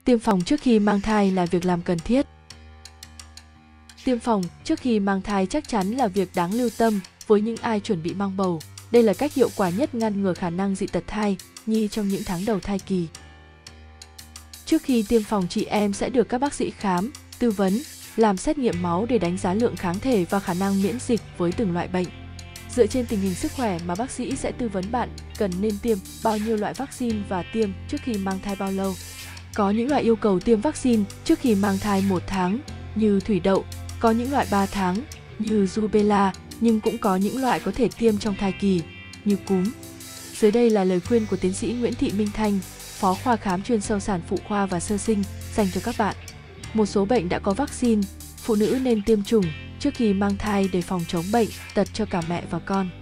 Tiêm phòng trước khi mang thai là việc làm cần thiết. Tiêm phòng trước khi mang thai chắc chắn là việc đáng lưu tâm với những ai chuẩn bị mang bầu. Đây là cách hiệu quả nhất ngăn ngừa khả năng dị tật thai nhi trong những tháng đầu thai kỳ. Trước khi tiêm phòng, chị em sẽ được các bác sĩ khám, tư vấn, làm xét nghiệm máu để đánh giá lượng kháng thể và khả năng miễn dịch với từng loại bệnh. Dựa trên tình hình sức khỏe mà bác sĩ sẽ tư vấn bạn cần nên tiêm bao nhiêu loại vaccine và tiêm trước khi mang thai bao lâu. Có những loại yêu cầu tiêm vaccine trước khi mang thai 1 tháng như thủy đậu, có những loại 3 tháng như rubella, nhưng cũng có những loại có thể tiêm trong thai kỳ như cúm. Dưới đây là lời khuyên của tiến sĩ Nguyễn Thị Minh Thanh, Phó khoa khám chuyên sâu sản phụ khoa và sơ sinh dành cho các bạn. Một số bệnh đã có vaccine, phụ nữ nên tiêm chủng trước khi mang thai để phòng chống bệnh tật cho cả mẹ và con.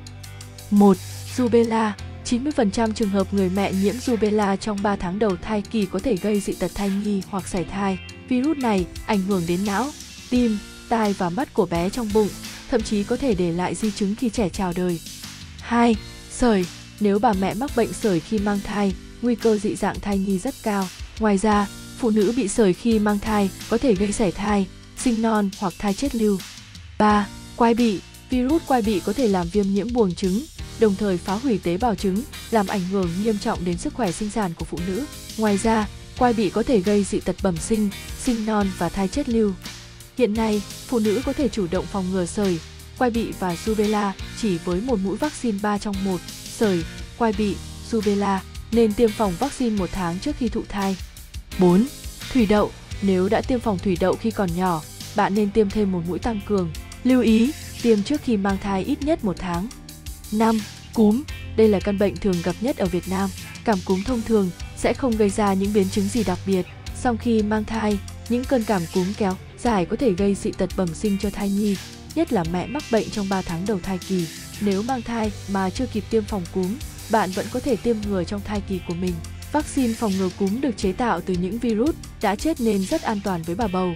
1. Rubella. 90% trường hợp người mẹ nhiễm rubella trong 3 tháng đầu thai kỳ có thể gây dị tật thai nhi hoặc sảy thai. Virus này ảnh hưởng đến não, tim, tai và mắt của bé trong bụng, thậm chí có thể để lại di chứng khi trẻ chào đời. 2. Sởi. Nếu bà mẹ mắc bệnh sởi khi mang thai, nguy cơ dị dạng thai nhi rất cao. Ngoài ra, phụ nữ bị sởi khi mang thai có thể gây sảy thai, sinh non hoặc thai chết lưu. 3. Quai bị. Virus quai bị có thể làm viêm nhiễm buồng trứng, đồng thời phá hủy tế bào trứng, làm ảnh hưởng nghiêm trọng đến sức khỏe sinh sản của phụ nữ. Ngoài ra, quai bị có thể gây dị tật bẩm sinh, sinh non và thai chết lưu. Hiện nay, phụ nữ có thể chủ động phòng ngừa sởi, quai bị và rubella chỉ với một mũi vaccine 3 trong 1, sởi, quai bị, rubella, nên tiêm phòng vaccine 1 tháng trước khi thụ thai. 4. Thủy đậu. Nếu đã tiêm phòng thủy đậu khi còn nhỏ, bạn nên tiêm thêm một mũi tăng cường. Lưu ý, tiêm trước khi mang thai ít nhất 1 tháng. 5. Cúm. Đây là căn bệnh thường gặp nhất ở Việt Nam. Cảm cúm thông thường sẽ không gây ra những biến chứng gì đặc biệt. Song khi mang thai, những cơn cảm cúm kéo dài có thể gây dị tật bẩm sinh cho thai nhi, nhất là mẹ mắc bệnh trong 3 tháng đầu thai kỳ. Nếu mang thai mà chưa kịp tiêm phòng cúm, bạn vẫn có thể tiêm ngừa trong thai kỳ của mình. Vaccine phòng ngừa cúm được chế tạo từ những virus đã chết nên rất an toàn với bà bầu.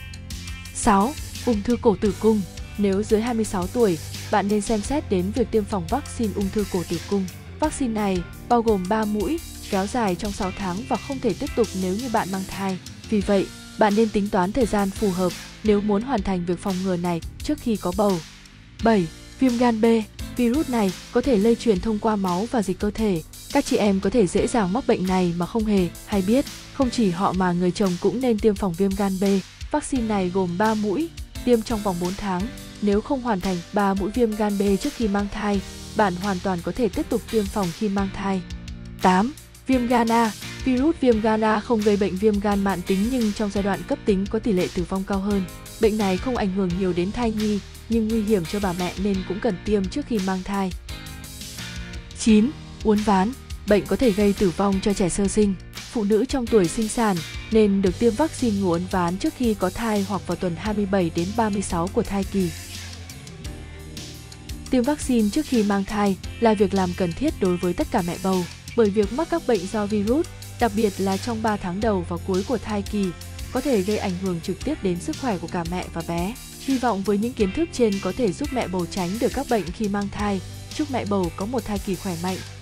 6. Ung thư cổ tử cung. Nếu dưới 26 tuổi, bạn nên xem xét đến việc tiêm phòng vaccine ung thư cổ tử cung. Vaccine này bao gồm 3 mũi, kéo dài trong 6 tháng và không thể tiếp tục nếu như bạn mang thai. Vì vậy, bạn nên tính toán thời gian phù hợp nếu muốn hoàn thành việc phòng ngừa này trước khi có bầu. 7. Viêm gan B. Virus này có thể lây truyền thông qua máu và dịch cơ thể. Các chị em có thể dễ dàng mắc bệnh này mà không hề hay biết. Không chỉ họ mà người chồng cũng nên tiêm phòng viêm gan B. Vaccine này gồm 3 mũi, tiêm trong vòng 4 tháng. Nếu không hoàn thành 3 mũi viêm gan B trước khi mang thai, bạn hoàn toàn có thể tiếp tục tiêm phòng khi mang thai. 8. Viêm gan A. Virus viêm gan A không gây bệnh viêm gan mãn tính nhưng trong giai đoạn cấp tính có tỷ lệ tử vong cao hơn. Bệnh này không ảnh hưởng nhiều đến thai nhi nhưng nguy hiểm cho bà mẹ nên cũng cần tiêm trước khi mang thai. 9. Uốn ván. Bệnh có thể gây tử vong cho trẻ sơ sinh. Phụ nữ trong tuổi sinh sản nên được tiêm vaccine ngừa uốn ván trước khi có thai hoặc vào tuần 27 đến 36 của thai kỳ. Tiêm vaccine trước khi mang thai là việc làm cần thiết đối với tất cả mẹ bầu, bởi việc mắc các bệnh do virus, đặc biệt là trong 3 tháng đầu và cuối của thai kỳ, có thể gây ảnh hưởng trực tiếp đến sức khỏe của cả mẹ và bé. Hy vọng với những kiến thức trên có thể giúp mẹ bầu tránh được các bệnh khi mang thai. Chúc mẹ bầu có một thai kỳ khỏe mạnh.